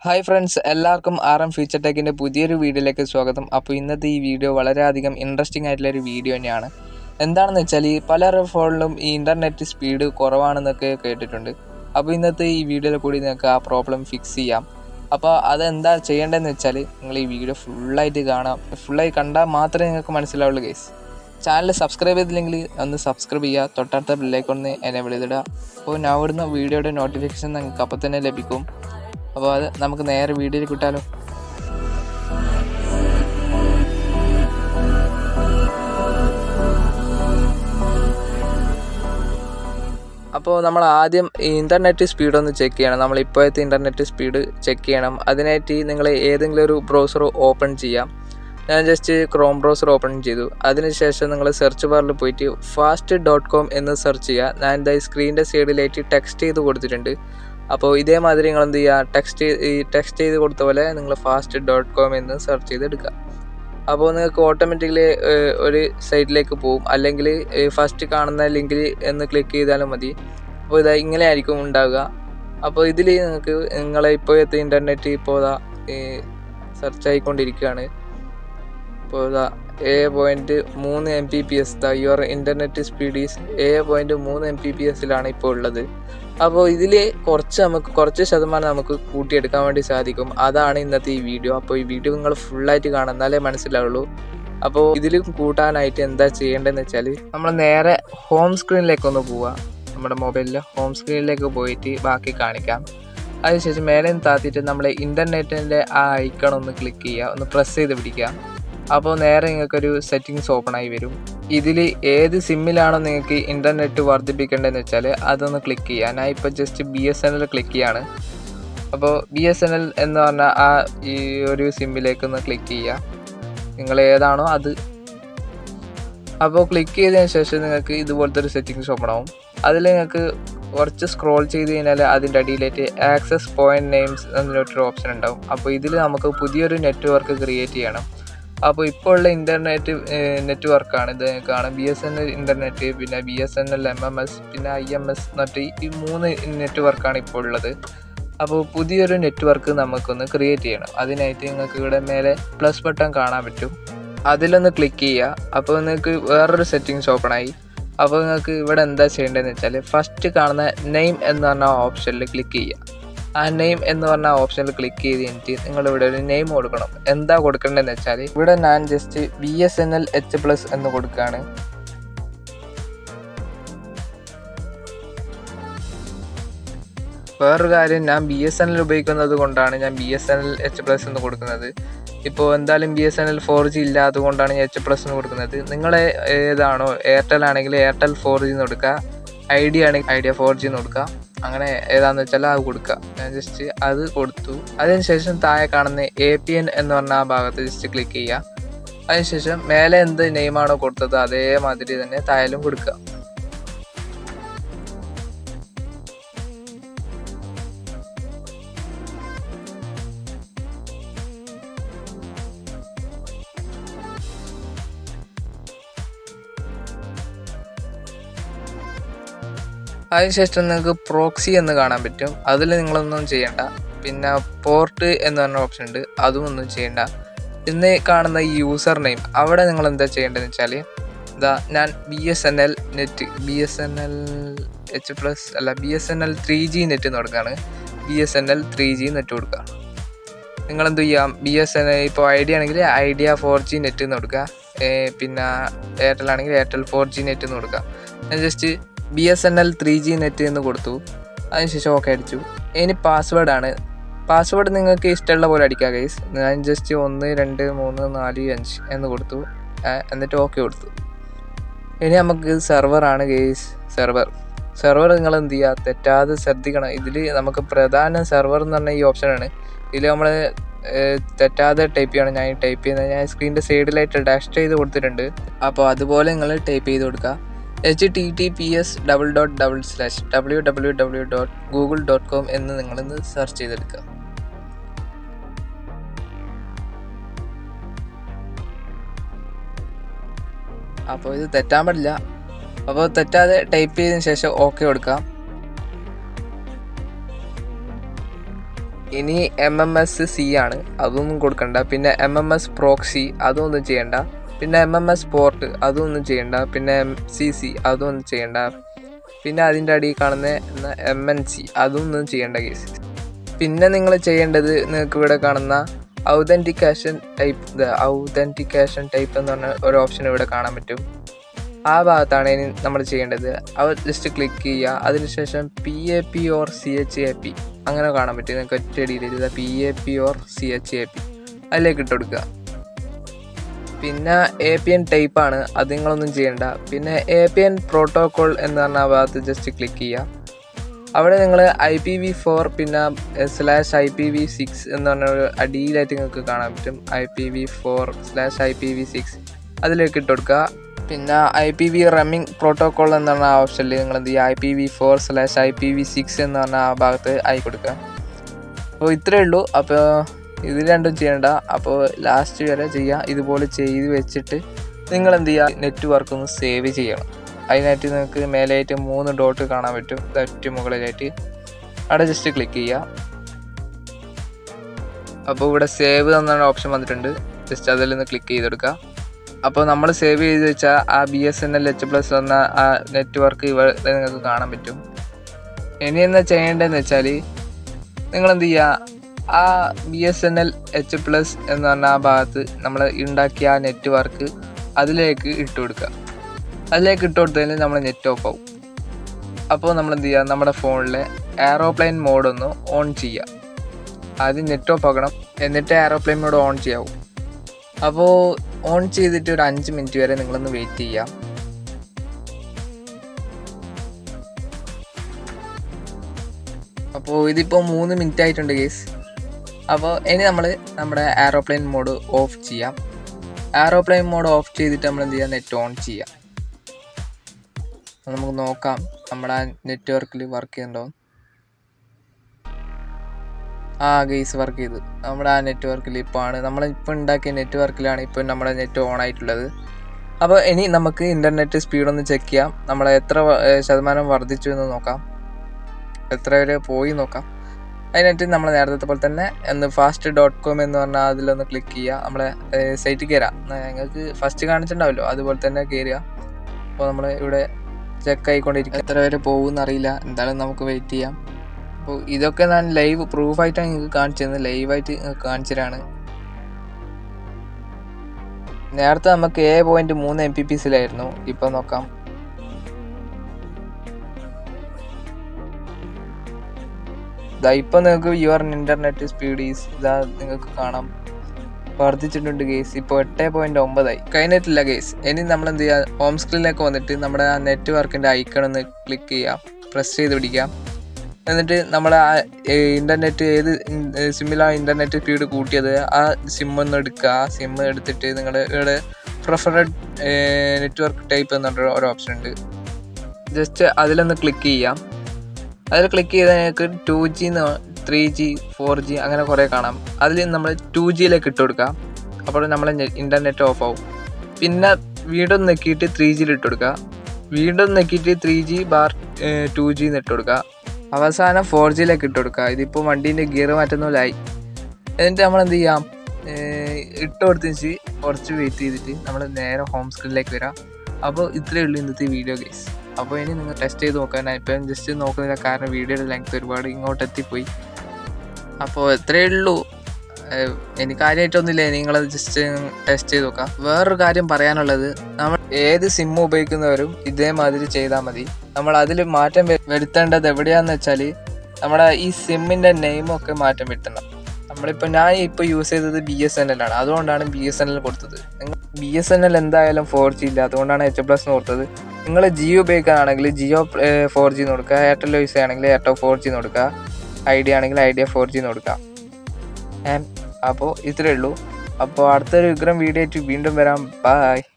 Hi friends, എല്ലാവർക്കും ⶜feature പുതിയൊരു വീഡിയോയിലേക്ക് സ്വാഗതം. അപ്പോൾ ഇന്നത്തെ ഈ വീഡിയോ വളരെയധികം ഇൻട്രസ്റ്റിംഗ് ആയിട്ടുള്ളൊരു വീഡിയോ തന്നെയാണ്. എന്താണെന്ന് വെച്ചാൽ പലരുടെ ഫോണിലും ഈ ഇൻ്റർനെറ്റ് സ്പീഡ് കുറവാണെന്നൊക്കെ കേട്ടിട്ടുണ്ട്. അപ്പോൾ ഇന്നത്തെ ഈ വീഡിയോയിൽ കൂടി നിങ്ങൾക്ക് ആ പ്രോബ്ലം ഫിക്സ് ചെയ്യാം. അപ്പോൾ അതെന്താ ചെയ്യേണ്ടതെന്ന് വെച്ചാൽ നിങ്ങൾ ഈ വീഡിയോ ഫുള്ളായിട്ട് കാണാം. ഫുള്ളായി കണ്ടാൽ മാത്രമേ നിങ്ങൾക്ക് മനസ്സിലാവുള്ളൂ ഗൈസ്. ചാനൽ സബ്സ്ക്രൈബ് ചെയ്തില്ലെങ്കിൽ ഒന്ന് സബ്സ്ക്രൈബ് ചെയ്യുക, തൊട്ടടുത്ത ബെല്ലൈക്കൺ എനേബിൾ ചെയ്തിടുക. അപ്പോൾ ഞാൻ ഇവിടുന്ന് വീഡിയോയുടെ നോട്ടിഫിക്കേഷൻ നിങ്ങൾക്ക് അപ്പോൾ തന്നെ ലഭിക്കും. അപ്പോൾ അത് നമുക്ക് നേരെ വീഡിയോയിൽ കിട്ടാലോ. അപ്പോൾ നമ്മൾ ആദ്യം ഇൻ്റർനെറ്റ് സ്പീഡ് ഒന്ന് ചെക്ക് ചെയ്യണം. നമ്മൾ ഇപ്പോഴത്തെ ഇൻ്റർനെറ്റ് സ്പീഡ് ചെക്ക് ചെയ്യണം. അതിനായിട്ട് നിങ്ങൾ ഏതെങ്കിലും ഒരു ബ്രൗസർ ഓപ്പൺ ചെയ്യാം. ഞാൻ ജസ്റ്റ് ക്രോം ബ്രൗസർ ഓപ്പൺ ചെയ്തു. അതിനുശേഷം നിങ്ങൾ സെർച്ച് ബാറിൽ പോയിട്ട് fast.com എന്ന് സെർച്ച് ചെയ്യുക. ഞാൻ എന്താ സ്ക്രീനിൻ്റെ സൈഡിലായിട്ട് ടെക്സ്റ്റ് ചെയ്ത് കൊടുത്തിട്ടുണ്ട്. അപ്പോൾ ഇതേമാതിരി നിങ്ങൾ എന്ത് ചെയ്യുക, ടെക്സ്റ്റ് ചെയ്ത് കൊടുത്ത പോലെ നിങ്ങൾ fast.com എന്ന് സെർച്ച് ചെയ്തെടുക്കുക. അപ്പോൾ നിങ്ങൾക്ക് ഓട്ടോമാറ്റിക്കലി ഒരു സൈറ്റിലേക്ക് പോകും. അല്ലെങ്കിൽ ഫസ്റ്റ് കാണുന്ന ലിങ്കിൽ എന്ന് ക്ലിക്ക് ചെയ്താലും മതി. അപ്പോൾ ഇതാ ഇങ്ങനെ ആയിരിക്കും ഉണ്ടാവുക. അപ്പോൾ ഇതിൽ നിങ്ങൾക്ക് നിങ്ങളെ ഇപ്പോഴത്തെ ഇൻ്റർനെറ്റ് ഇപ്പോൾ സെർച്ച് ആയിക്കൊണ്ടിരിക്കുകയാണ്. അപ്പോൾ ഇതാ 7.3 Mbps your internet speed is 7.3 Mbps ഇപ്പോൾ ഉള്ളത്. അപ്പോൾ ഇതിൽ കുറച്ച് ശതമാനം നമുക്ക് കൂട്ടിയെടുക്കാൻ വേണ്ടി സാധിക്കും. അതാണ് ഇന്നത്തെ ഈ വീഡിയോ. അപ്പോൾ ഈ വീഡിയോ നിങ്ങൾ ഫുള്ളായിട്ട് കാണാം, എന്നാലേ മനസ്സിലാവുള്ളൂ. അപ്പോൾ ഇതിൽ കൂട്ടാനായിട്ട് എന്താ ചെയ്യേണ്ടതെന്ന് വെച്ചാൽ നമ്മൾ നേരെ ഹോം സ്ക്രീനിലേക്കൊന്ന് പോവുക. നമ്മുടെ മൊബൈലിൽ ഹോം സ്ക്രീനിലേക്ക് പോയിട്ട് ബാക്കി കാണിക്കാം. അതിനുശേഷം മേലെ താത്തിയിട്ട് നമ്മളെ ഇൻ്റർനെറ്റിൻ്റെ ആ ഐക്കൺ ഒന്ന് ക്ലിക്ക് ചെയ്യുക, ഒന്ന് പ്രസ് ചെയ്ത് പിടിക്കുക. അപ്പോൾ നേരെ നിങ്ങൾക്കൊരു സെറ്റിങ്സ് ഓപ്പൺ ആയി വരും. ഇതിൽ ഏത് സിമ്മിലാണോ നിങ്ങൾക്ക് ഇൻ്റർനെറ്റ് വർദ്ധിപ്പിക്കേണ്ടതെന്ന് വെച്ചാൽ അതൊന്ന് ക്ലിക്ക് ചെയ്യുക. ഞാൻ ഇപ്പോൾ ജസ്റ്റ് BSNL ക്ലിക്ക് ചെയ്യാണ്. അപ്പോൾ BSNL എന്ന് പറഞ്ഞാൽ ആ ഈ ഒരു സിമ്മിലേക്കൊന്ന് ക്ലിക്ക് ചെയ്യുക, നിങ്ങൾ ഏതാണോ അത്. അപ്പോൾ ക്ലിക്ക് ചെയ്തതിന് ശേഷം നിങ്ങൾക്ക് ഇതുപോലത്തെ ഒരു സെറ്റിങ്സ് ഓപ്പൺ ആവും. അതിൽ നിങ്ങൾക്ക് കുറച്ച് സ്ക്രോൾ ചെയ്ത് കഴിഞ്ഞാൽ അതിൻ്റെ അടിയിലായിട്ട് ആക്സസ് പോയിന്റ് നെയിംസ് എന്നൊരു ഓപ്ഷൻ ഉണ്ടാവും. അപ്പോൾ ഇതിൽ നമുക്ക് പുതിയൊരു നെറ്റ്വർക്ക് ക്രിയേറ്റ് ചെയ്യണം. അപ്പോൾ ഇപ്പോൾ ഉള്ള നെറ്റ്വർക്കാണ് ഇത് കാണാം. BSNL ഇൻ്റർനെറ്റ്, പിന്നെ BSNL MMS, പിന്നെ IMS എന്നിട്ട് ഈ 3 നെറ്റ്വർക്കാണ് ഇപ്പോൾ ഉള്ളത്. അപ്പോൾ പുതിയൊരു നെറ്റ്വർക്ക് നമുക്കൊന്ന് ക്രിയേറ്റ് ചെയ്യണം. അതിനായിട്ട് നിങ്ങൾക്ക് ഇവിടെ മേലെ പ്ലസ് ബട്ടൺ കാണാൻ പറ്റും, അതിലൊന്ന് ക്ലിക്ക് ചെയ്യുക. അപ്പോൾ നിങ്ങൾക്ക് വേറൊരു സെറ്റിങ്സ് ഓപ്പൺ ആയി. അപ്പോൾ നിങ്ങൾക്ക് ഇവിടെ എന്താ ചെയ്യേണ്ടതെന്ന് വെച്ചാൽ ഫസ്റ്റ് കാണുന്ന നെയിം എന്ന് പറഞ്ഞ ഓപ്ഷനിൽ ക്ലിക്ക് ചെയ്യുക. ആ നെയിം എന്ന് പറഞ്ഞ ഓപ്ഷനിൽ ക്ലിക്ക് ചെയ്ത് കഴിഞ്ഞിട്ട് നിങ്ങളിവിടെ ഒരു നെയിം കൊടുക്കണം. എന്താ കൊടുക്കേണ്ടതെന്ന് വെച്ചാൽ ഇവിടെ ഞാൻ ജസ്റ്റ് BSNL H+ എന്ന് കൊടുക്കുകയാണ്. വേറൊരു കാര്യം, ഞാൻ BSNL ഉപയോഗിക്കുന്നത് കൊണ്ടാണ് ഞാൻ BSNL H+ എന്ന് കൊടുക്കുന്നത്. ഇപ്പോൾ എന്തായാലും BSNL 4G ഇല്ലാത്തത് കൊണ്ടാണ് ഞാൻ H+ എന്ന് കൊടുക്കുന്നത്. നിങ്ങളെ ഏതാണോ, എയർടെൽ ആണെങ്കിൽ എയർടെൽ 4G എന്ന് കൊടുക്കുക, ഐഡിയ ആണെങ്കിൽ ഐഡിയ 4G എന്ന് കൊടുക്കുക. അങ്ങനെ ഏതാണെന്ന് വെച്ചാൽ അത് കൊടുക്കുക. ഞാൻ ജസ്റ്റ് അത് കൊടുത്തു. അതിനുശേഷം താഴെ കാണുന്ന APN എന്ന് പറഞ്ഞ ആ ഭാഗത്ത് ജസ്റ്റ് ക്ലിക്ക് ചെയ്യുക. അതിനുശേഷം മേലെ എന്ത് നെയിമാണോ കൊടുത്തത് അതേമാതിരി തന്നെ താഴെയും കൊടുക്കുക. അതിനുശേഷം നിങ്ങൾക്ക് പ്രോക്സി എന്ന് കാണാൻ പറ്റും. അതിൽ നിങ്ങളൊന്നും ചെയ്യണ്ട. പിന്നെ പോർട്ട് എന്ന് പറഞ്ഞ ഓപ്ഷൻ ഉണ്ട്, അതും ഒന്നും ചെയ്യണ്ട. ഇന്ന് കാണുന്ന ഈ യൂസർ നെയിം അവിടെ നിങ്ങൾ എന്താ ചെയ്യേണ്ടതെന്ന് വെച്ചാൽ ഇതാ ഞാൻ BSNL നെറ്റ്, BSNL H+ അല്ല BSNL 3G നെറ്റ് എന്ന് കൊടുക്കുകയാണ്. BSNL 3G നെറ്റ് കൊടുക്കുക. നിങ്ങളെന്ത് ചെയ്യാം, BSNL ഇപ്പോൾ ഐഡിയ ആണെങ്കിൽ ഐഡിയ 4G നെറ്റ് എന്ന് കൊടുക്കുക. പിന്നെ എയർടെൽ ആണെങ്കിൽ എയർടെൽ 4G നെറ്റ് എന്ന് കൊടുക്കുക. ഞാൻ ജസ്റ്റ് BSNL 3G നെറ്റ് എന്ന് കൊടുത്തു. അതിനുശേഷം ഓക്കെ അടിച്ചു. ഇനി പാസ്വേഡാണ്. പാസ്വേഡ് നിങ്ങൾക്ക് ഇഷ്ടമുള്ള പോലെ അടിക്കുക ഗൈസ്. ഞാൻ ജസ്റ്റ് 1 2 3 4 5 എന്ന് കൊടുത്തു. എന്നിട്ട് ഓക്കെ കൊടുത്തു. ഇനി നമുക്ക് സെർവറാണ് ഗൈസ്. സെർവർ നിങ്ങൾ എന്ത് ചെയ്യുക, തെറ്റാതെ ശ്രദ്ധിക്കണം. ഇതിൽ നമുക്ക് പ്രധാന സെർവർ എന്ന് പറഞ്ഞ ഈ ഓപ്ഷനാണ്. ഇതിൽ നമ്മൾ തെറ്റാതെ ടൈപ്പ് ചെയ്യണം. ഞാൻ ടൈപ്പ് ചെയ്യുന്നത് ഞാൻ സ്ക്രീനിൻ്റെ സൈഡിലായിട്ട് ഡാഷ് ചെയ്ത് കൊടുത്തിട്ടുണ്ട്. അപ്പോൾ അതുപോലെ നിങ്ങൾ ടൈപ്പ് ചെയ്ത് കൊടുക്കുക. https://www.google.com എന്ന് നിങ്ങളിന്ന് സെർച്ച് ചെയ്തെടുക്കുക. അപ്പോൾ ഇത് തെറ്റാൻ പാടില്ല. അപ്പോൾ തെറ്റാതെ ടൈപ്പ് ചെയ്തതിന് ശേഷം ഓക്കെ കൊടുക്കാം. ഇനി MMS-C ആണ്, അതൊന്നും കൊടുക്കണ്ട. പിന്നെ MMS പ്രോക്സി അതൊന്നും ചെയ്യണ്ട. പിന്നെ MMS പോർട്ട് അതൊന്നും ചെയ്യണ്ട. പിന്നെ MCC അതൊന്നും ചെയ്യണ്ട. പിന്നെ അതിൻ്റെ അടിയിൽ കാണുന്ന MNC അതൊന്നും ചെയ്യേണ്ട കേസ്. പിന്നെ നിങ്ങൾ ചെയ്യേണ്ടത് നിങ്ങൾക്ക് ഇവിടെ കാണുന്ന ഔതൻറ്റിക്കേഷൻ ടൈപ്പ് എന്ന് പറഞ്ഞ ഒരു ഓപ്ഷൻ ഇവിടെ കാണാൻ പറ്റും. ആ ഭാഗത്താണ് ഇനി നമ്മൾ ചെയ്യേണ്ടത്. അത് ജസ്റ്റ് ക്ലിക്ക് ചെയ്യുക. അതിനുശേഷം PAP or ഛാപ് അങ്ങനെ കാണാൻ പറ്റും. നിങ്ങൾക്ക് ഒറ്റ ഡീറ്റെയിൽ PAP or ഛാപ് അതിലേക്ക് ഇട്ട് കൊടുക്കുക. പിന്നെ APN ടൈപ്പാണ്, അത് നിങ്ങളൊന്നും ചെയ്യണ്ട. പിന്നെ APN പ്രോട്ടോകോൾ എന്ന് പറഞ്ഞ ആ ഭാഗത്ത് ജസ്റ്റ് ക്ലിക്ക് ചെയ്യുക. അവിടെ നിങ്ങൾ IPv4 പിന്നെ /IPv6 എന്ന് പറഞ്ഞ ഒരു അടിയിലായിട്ട് നിങ്ങൾക്ക് കാണാൻ പറ്റും. IPv4/IPv6 അതിലേക്ക് ഇട്ട് കൊടുക്കുക. പിന്നെ IPv റമ്മിങ് പ്രോട്ടോകോൾ എന്ന് പറഞ്ഞ ആ ഓപ്ഷനിൽ നിങ്ങൾ എന്ത് ചെയ്യുക, IPv4/IPv6 എന്ന് പറഞ്ഞ ആ ഭാഗത്ത് ആയി കൊടുക്കുക. അപ്പോൾ ഇത്രയേ ഉള്ളൂ. അപ്പോൾ ഇത് രണ്ടും ചെയ്യണ്ട. അപ്പോൾ ലാസ്റ്റ് വരെ ചെയ്യുക. ഇതുപോലെ ചെയ്ത് വെച്ചിട്ട് നിങ്ങൾ എന്ത് ചെയ്യുക, നെറ്റ്വർക്ക് ഒന്ന് സേവ് ചെയ്യണം. അതിനായിട്ട് നിങ്ങൾക്ക് മേലെയായിട്ട് 3 ഡോട്ട് കാണാൻ പറ്റും, ഒറ്റ മുകളിലായിട്ട്. അവിടെ ജസ്റ്റ് ക്ലിക്ക് ചെയ്യുക. അപ്പോൾ ഇവിടെ സേവ് എന്നാണ് ഓപ്ഷൻ വന്നിട്ടുണ്ട്. ജസ്റ്റ് അതിൽ നിന്ന് ക്ലിക്ക് ചെയ്തെടുക്കുക. അപ്പോൾ നമ്മൾ സേവ് ചെയ്ത് വെച്ചാൽ ആ BSNL H+ എന്ന ആ നെറ്റ്വർക്ക് ഇവിടെ നിങ്ങൾക്ക് കാണാൻ പറ്റും. ഇനി എന്താ ചെയ്യേണ്ടതെന്ന് വെച്ചാൽ നിങ്ങളെന്ത് ചെയ്യുക, ആ BSNL H+ എന്ന് പറഞ്ഞ ആ ഭാഗത്ത് നമ്മൾ ഉണ്ടാക്കിയ ആ നെറ്റ്വർക്ക് അതിലേക്ക് ഇട്ട് കൊടുക്കുക. അതിലേക്ക് ഇട്ട് കൊടുത്തതിന് നമ്മൾ നെറ്റ് ഓഫ് ആവും. അപ്പോൾ നമ്മൾ എന്ത് ചെയ്യുക, നമ്മുടെ ഫോണിലെ എയറോപ്ലെയിൻ മോഡ് ഒന്ന് ഓൺ ചെയ്യുക. ആദ്യം നെറ്റ് ഓഫ് ആക്കണം, എന്നിട്ട് എയറോപ്ലെയിൻ മോഡ് ഓൺ ചെയ്യാവും. അപ്പോൾ ഓൺ ചെയ്തിട്ട് ഒരു 5 മിനിറ്റ് വരെ നിങ്ങളൊന്ന് വെയിറ്റ് ചെയ്യുക. അപ്പോൾ ഇതിപ്പോൾ 3 മിനിറ്റ് ആയിട്ടുണ്ട് കേസ്. അപ്പോൾ ഇനി നമ്മൾ നമ്മുടെ എയറോപ്ലെയിൻ മോഡ് ഓഫ് ചെയ്യാം. എയറോപ്ലെയിൻ മോഡ് ഓഫ് ചെയ്തിട്ട് നമ്മൾ എന്ത് ചെയ്യുക, നെറ്റ് ഓൺ ചെയ്യാം. നമുക്ക് നോക്കാം നമ്മുടെ നെറ്റ്വർക്കിൽ വർക്ക് ചെയ്യുന്നുണ്ടോ. ഗെയ്സ് വർക്ക് ചെയ്തു. നമ്മുടെ ആ നെറ്റ്വർക്കിൽ നമ്മളിപ്പോൾ ഉണ്ടാക്കിയ നെറ്റ്വർക്കിലാണ് ഇപ്പോൾ നമ്മുടെ നെറ്റ് ഓൺ ആയിട്ടുള്ളത്. അപ്പോൾ ഇനി നമുക്ക് ഇൻ്റർനെറ്റ് സ്പീഡൊന്ന് ചെക്ക് ചെയ്യാം. നമ്മൾ എത്ര ശതമാനം വർദ്ധിച്ചു എന്ന് നോക്കാം, എത്ര വരെ പോയി നോക്കാം. അതിനായിട്ട് നമ്മൾ നേരത്തെ പോലെ തന്നെ fast.com എന്ന് പറഞ്ഞാൽ അതിലൊന്ന് ക്ലിക്ക് ചെയ്യുക. നമ്മളെ സൈറ്റിൽ കയറാം. ഞങ്ങൾക്ക് ഫസ്റ്റ് കാണിച്ചിട്ടുണ്ടാവല്ലോ, അതുപോലെ തന്നെ കയറുക. അപ്പോൾ നമ്മൾ ഇവിടെ ചെക്ക് ആയിക്കൊണ്ടിരിക്കും. എത്ര വരെ പോകുമെന്ന് അറിയില്ല, എന്തായാലും നമുക്ക് വെയിറ്റ് ചെയ്യാം. അപ്പോൾ ഇതൊക്കെ ഞാൻ ലൈവ് പ്രൂഫായിട്ടാണ് നിങ്ങൾക്ക് കാണിച്ചിരുന്നത്, ലൈവായിട്ട് നിങ്ങൾക്ക് കാണിച്ചതാണ്. നേരത്തെ നമുക്ക് 7.3 Mbps-ലായിരുന്നു. ഇപ്പോൾ നോക്കാം, ഇപ്പം നിങ്ങൾക്ക് യുവർ ഇൻ്റർനെറ്റ് സ്പീഡ് ഈസ് നിങ്ങൾക്ക് കാണാം വർദ്ധിച്ചിട്ടുണ്ട് കേസ്. ഇപ്പോൾ 8.9 കഴിഞ്ഞിട്ടില്ല കേസ്. ഇനി നമ്മൾ എന്ത് ചെയ്യുക, ഹോം സ്ക്രീനിലേക്ക് വന്നിട്ട് നമ്മുടെ ആ നെറ്റ്വർക്കിൻ്റെ ഐക്കൺ ഒന്ന് ക്ലിക്ക് ചെയ്യുക, പ്രസ് ചെയ്ത് പിടിക്കാം. എന്നിട്ട് നമ്മൾ ആ ഇൻ്റർനെറ്റ് ഏത് സിമ്മിലാണ് ഇൻ്റർനെറ്റ് സ്പീഡ് കൂട്ടിയത് ആ സിമ്മൊന്ന് എടുക്കുക. ആ സിമ്മ് എടുത്തിട്ട് നിങ്ങൾ ഇവിടെ പ്രിഫറഡ് നെറ്റ്വർക്ക് ടൈപ്പ് എന്ന് പറഞ്ഞ ഒരു ഓപ്ഷൻ ഉണ്ട്. ജസ്റ്റ് അതിലൊന്ന് ക്ലിക്ക് ചെയ്യാം. അതിൽ ക്ലിക്ക് ചെയ്താൽ നിങ്ങൾക്ക് 2G 3G 4G അങ്ങനെ കുറേ കാണാം. അതിൽ നമ്മൾ 2Gയിലേക്ക് ഇട്ട് കൊടുക്കുക. അപ്പോൾ നമ്മൾ ഇൻ്റർനെറ്റ് ഓഫ് ആവും. പിന്നെ വീണ്ടും നെക്കിയിട്ട് 3Gയിൽ ഇട്ട് കൊടുക്കുക. വീണ്ടും നെക്കിയിട്ട് 3G/2G എന്ന് ഇട്ട് കൊടുക്കുക. അവസാനം 4Gയിലേക്ക് ഇട്ട് കൊടുക്കുക. ഇതിപ്പോൾ വണ്ടീൻ്റെ ഗിയർ മാറ്റുന്നതിലായി. എന്നിട്ട് നമ്മൾ എന്ത് ചെയ്യാം, ഇട്ട് കൊടുത്തിട്ട് കുറച്ച് വെയിറ്റ് ചെയ്തിട്ട് നമ്മൾ നേരെ ഹോം സ്ക്രീനിലേക്ക് വരാം. അപ്പോൾ ഇത്രയേ ഉള്ളൂ ഇന്നത്തെ വീഡിയോ ഗൈസ്. അപ്പോൾ ഇനി നിങ്ങൾ ടെസ്റ്റ് ചെയ്ത് നോക്കാൻ, ഇപ്പം ജസ്റ്റ് നോക്കുന്നില്ല, കാരണം വീഡിയോയുടെ ലെങ്ത് ഒരുപാട് ഇങ്ങോട്ട് എത്തിപ്പോയി. അപ്പോൾ എത്രയേ ഉള്ളൂ, എനിക്ക് കാര്യമായിട്ടൊന്നുമില്ല. നിങ്ങളത് ജസ്റ്റ് ടെസ്റ്റ് ചെയ്ത് നോക്കാം. വേറൊരു കാര്യം പറയാനുള്ളത്, നമ്മൾ ഏത് സിം ഉപയോഗിക്കുന്നവരും ഇതേമാതിരി ചെയ്താൽ മതി. നമ്മൾ അതിൽ മാറ്റം വരുത്തേണ്ടത് എവിടെയാണെന്ന് വെച്ചാൽ നമ്മുടെ ഈ സിമ്മിൻ്റെ നെയിമൊക്കെ മാറ്റം വരുത്തണം. ഞാൻ ഇപ്പോൾ യൂസ് ചെയ്തത് BSNL ആണ്, അതുകൊണ്ടാണ് BSNL കൊടുത്തത്. നിങ്ങൾ BSNL എന്തായാലും 4G ഇല്ല, അതുകൊണ്ടാണ് H+ എന്ന് കൊടുത്തത്. നിങ്ങൾ ജിയോ ഉപയോഗിക്കാനാണെങ്കിൽ ജിയോ 4G എന്ന് കൊടുക്കുക, എയർടെൽ യൂസ് ചെയ്യുകയാണെങ്കിൽ എയർടെൽ 4G എന്ന് കൊടുക്കുക, ഐഡിയ ആണെങ്കിൽ ഐഡിയ 4G എന്ന് കൊടുക്കുക. അപ്പോൾ ഇത്രയേ ഉള്ളൂ. അപ്പോൾ അടുത്തൊരു വിക്രം വീഡിയോ ആയിട്ട് വീണ്ടും വരാം. ബൈ.